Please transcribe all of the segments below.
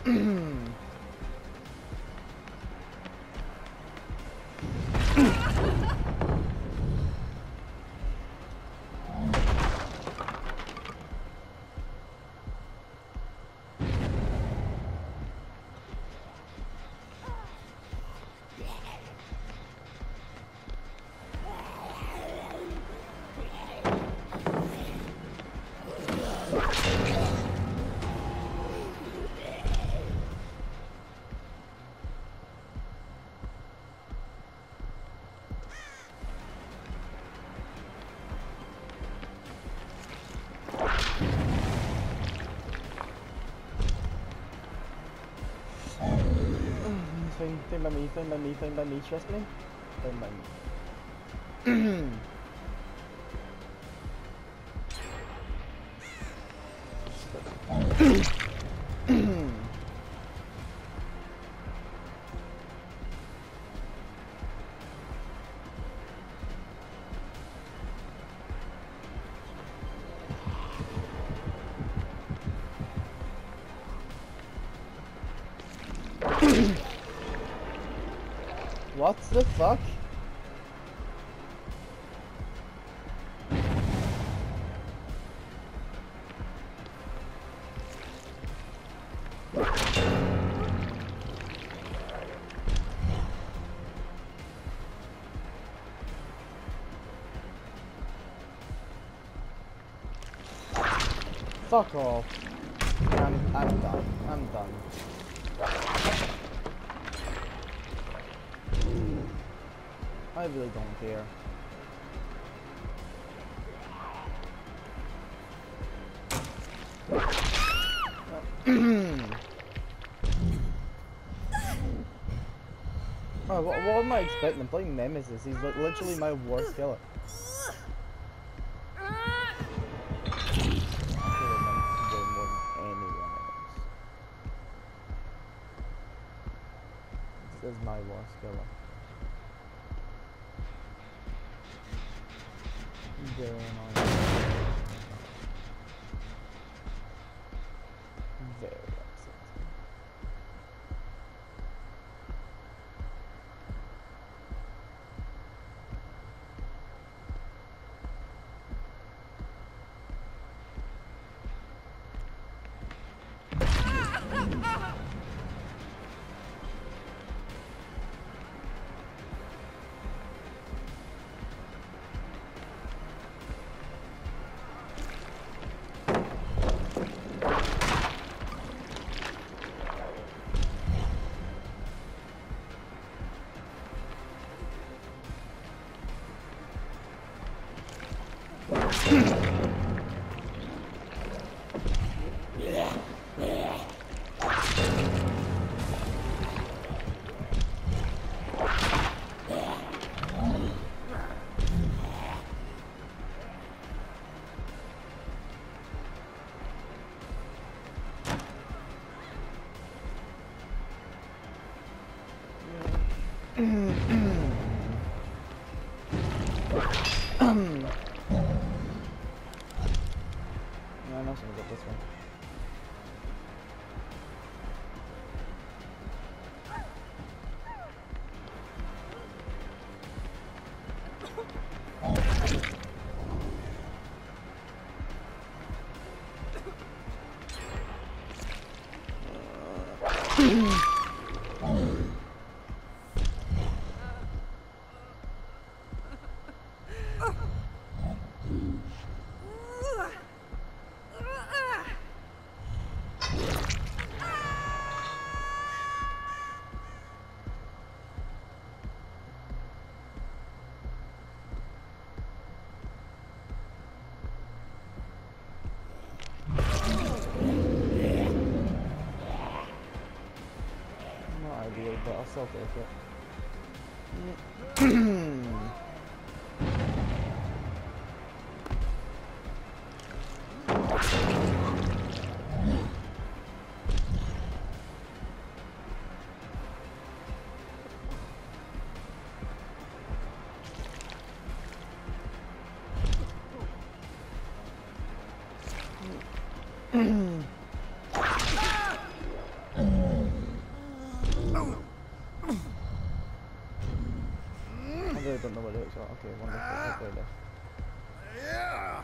Thing by me, trust me. Thing by me. What the fuck? Fuck off. I'm done. I'm done. I really don't care. Oh, what am I expecting? I'm playing Nemesis. He's literally my worst killer. This is my worst killer. Very annoying. Very upsetting. I know someone's up this way. But I'll still take it. Okay, wonderful. Okay, there. Yeah.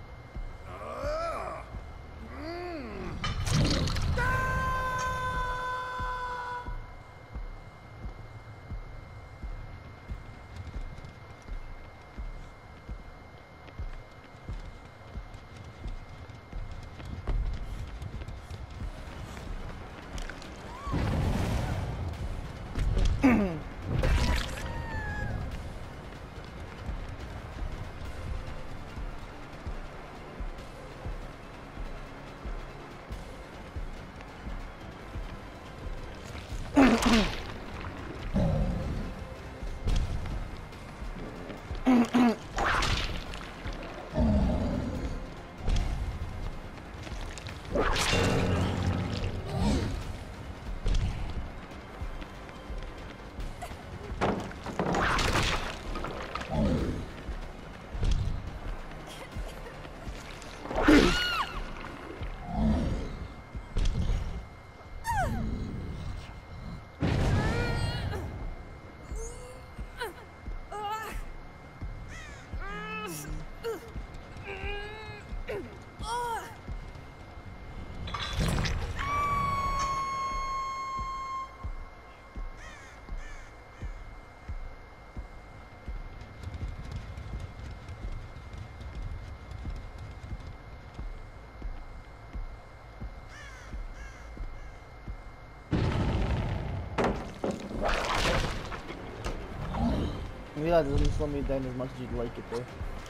I realize it doesn't slow me down as much as you'd like it to.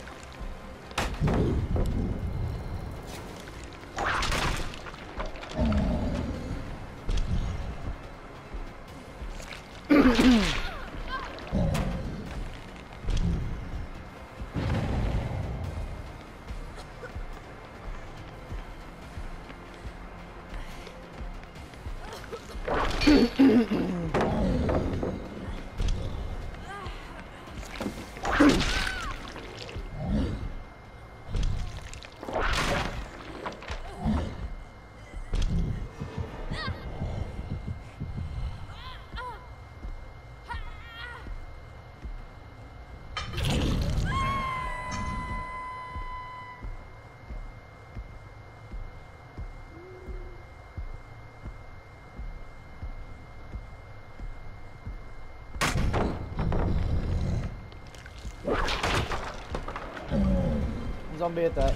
Zombie attack.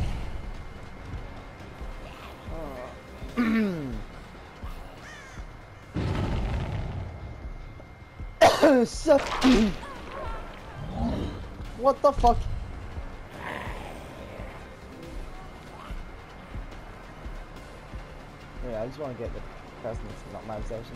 Shut. What the fuck? Yeah, I just want to get the person that's not my obsession.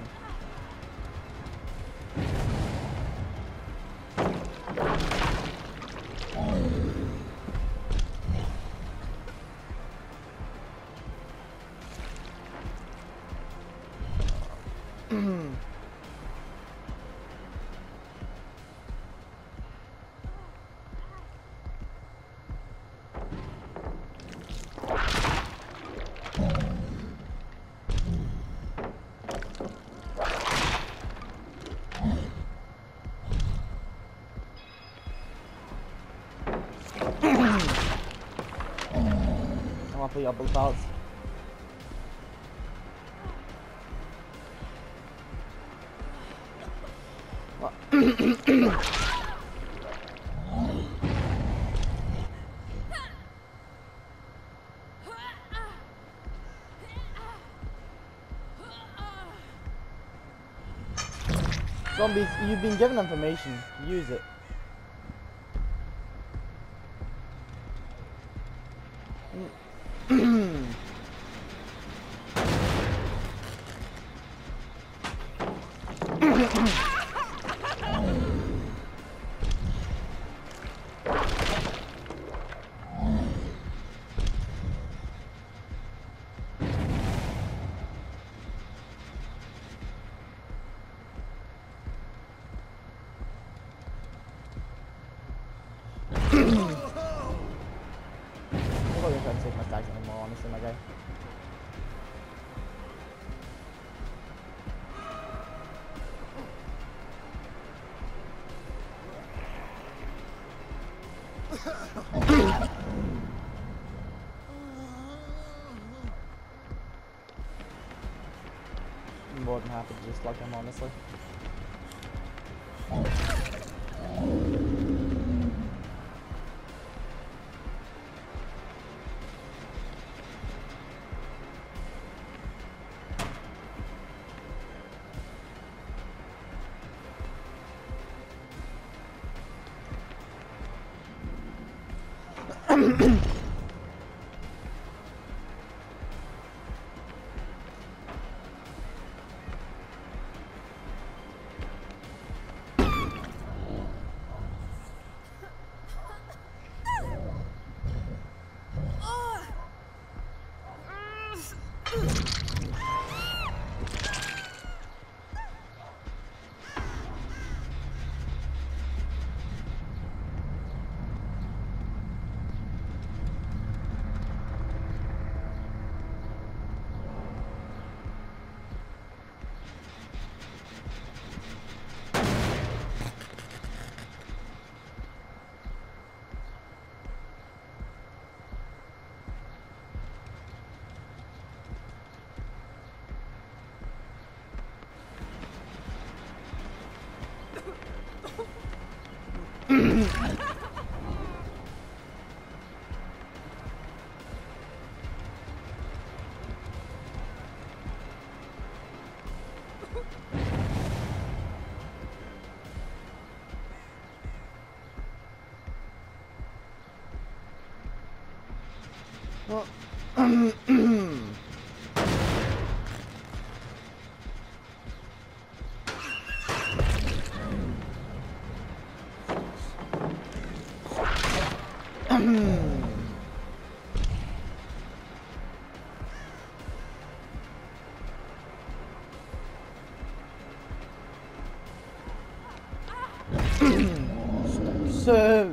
I'm gonna put your both out. Zombies, you've been given information. Use it. I'm not gonna take my tags anymore, honestly, my guy. I'm more than happy to just like him, honestly. So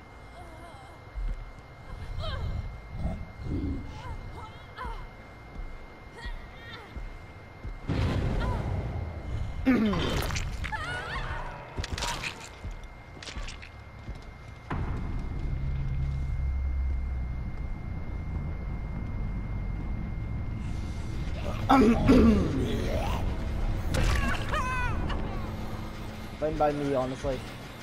fine by me, honestly.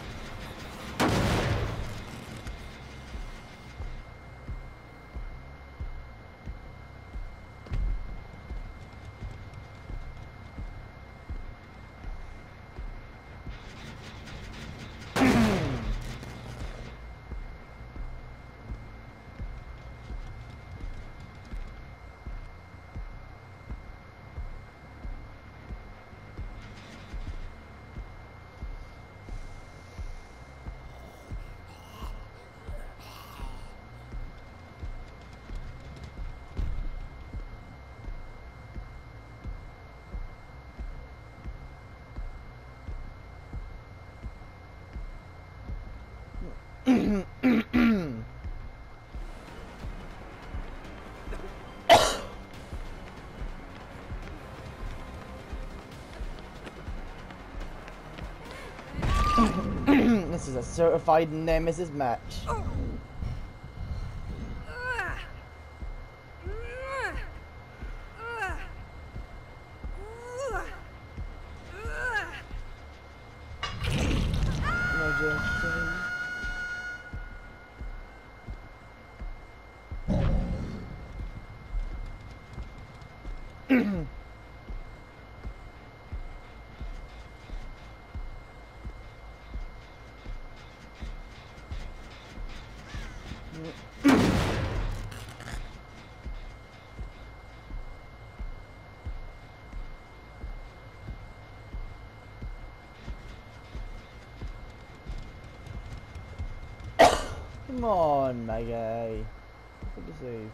This is a certified Nemesis match. Come on, my guy. Good to save.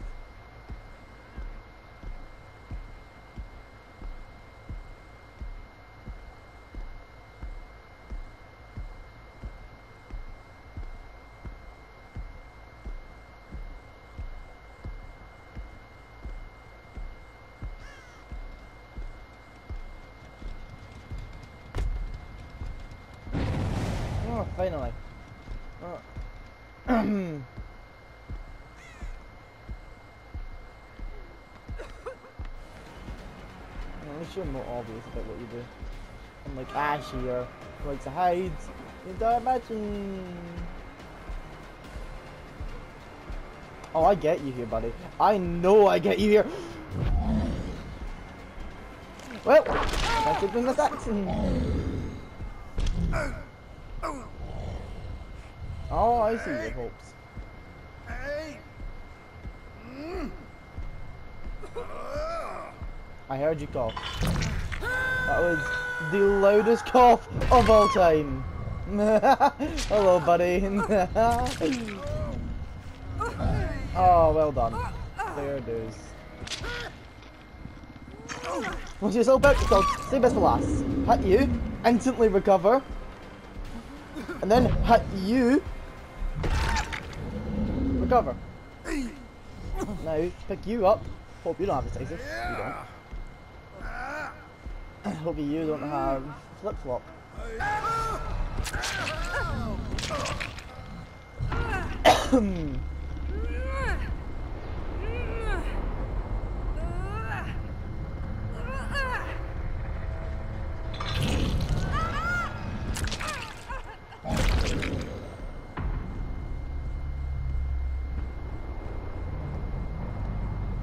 Oh, finally. Oh. At least you're more obvious about what you do. I'm like Ash here, who likes to hide. You don't imagine. Oh, I get you here, buddy. I know I get you here. Well, I should bring this action. Oh, I see your hopes. I heard you cough. That was the loudest cough of all time. Hello, buddy. Oh, well done. There it is. Once you're so back to dog, save best for last. Hit you, instantly recover, and then hit you, recover. Now, pick you up. Hope you don't have decisive. You don't. Hope you don't have flip-flop.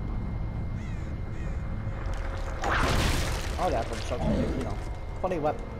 Oh yeah, for the shot, you know. Funny whip.